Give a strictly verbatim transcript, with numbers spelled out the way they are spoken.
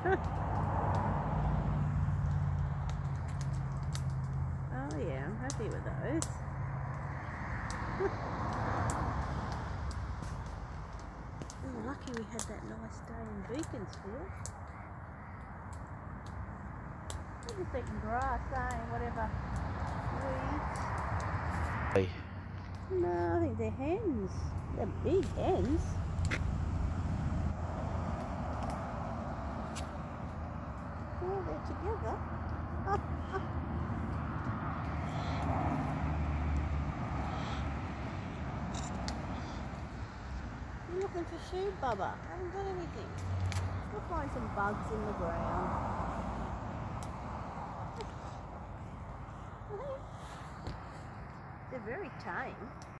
Oh yeah, I'm happy with those. We're lucky we had that nice day in Beaconsfield. They're just eating grass, eh? Whatever. Weeds. Hey. No, I think they're hens. They're big hens. Oh, they're together. You're looking for food, Bubba. I haven't got anything. We'll find some bugs in the ground. They're very tame.